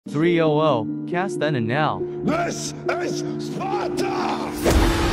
300, cast then and now. This is Sparta!